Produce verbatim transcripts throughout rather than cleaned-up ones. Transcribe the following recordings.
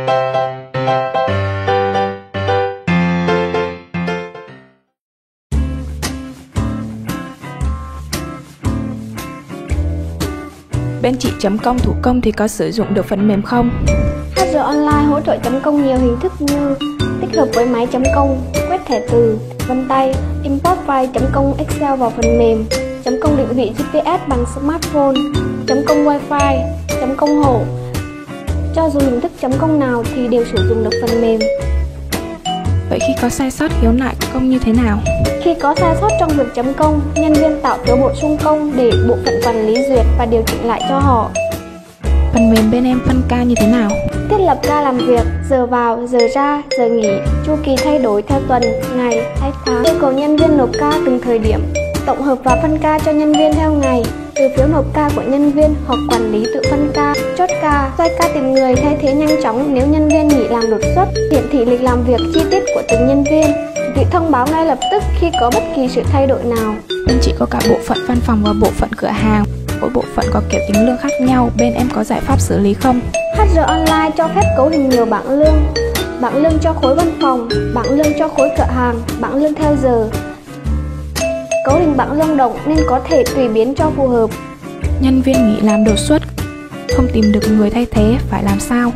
Bên chị chấm công thủ công thì có sử dụng được phần mềm không? hát rờ Online hỗ trợ chấm công nhiều hình thức như tích hợp với máy chấm công, quét thẻ từ, vân tay, import file chấm công Excel vào phần mềm, chấm công định vị giê pê ét bằng smartphone, chấm công Wi-Fi, chấm công hộ. Cho dù hình thức chấm công nào thì đều sử dụng được phần mềm. Vậy khi có sai sót khiếu nại công như thế nào? Khi có sai sót trong việc chấm công, nhân viên tạo phiếu bổ sung công để bộ phận quản lý duyệt và điều chỉnh lại cho họ. Phần mềm bên em phân ca như thế nào? Thiết lập ca làm việc, giờ vào, giờ ra, giờ nghỉ, chu kỳ thay đổi theo tuần, ngày, hay tháng. Yêu cầu nhân viên nộp ca từng thời điểm, tổng hợp và phân ca cho nhân viên theo ngày. Từ phiếu nộp ca của nhân viên hoặc quản lý tự phân ca, chốt ca, xoay ca tìm người thay thế nhanh chóng nếu nhân viên nghỉ làm đột xuất, hiển thị lịch làm việc chi tiết của từng nhân viên, bị thông báo ngay lập tức khi có bất kỳ sự thay đổi nào. Bên chị có cả bộ phận văn phòng và bộ phận cửa hàng. Mỗi bộ phận có kiểu tính lương khác nhau, bên em có giải pháp xử lý không? hát rờ Online cho phép cấu hình nhiều bảng lương. Bảng lương cho khối văn phòng, bảng lương cho khối cửa hàng, bảng lương theo giờ. Cấu hình bảng lương động nên có thể tùy biến cho phù hợp. Nhân viên nghỉ làm đột xuất, không tìm được người thay thế, phải làm sao?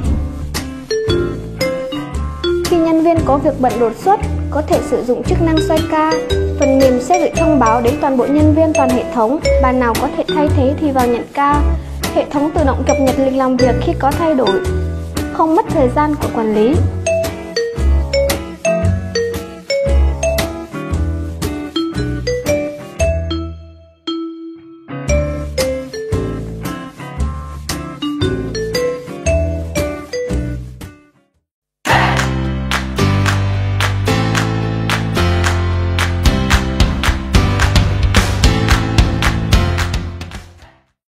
Khi nhân viên có việc bận đột xuất, có thể sử dụng chức năng xoay ca. Phần mềm sẽ gửi thông báo đến toàn bộ nhân viên toàn hệ thống, bạn nào có thể thay thế thì vào nhận ca. Hệ thống tự động cập nhật lịch làm việc khi có thay đổi, không mất thời gian của quản lý.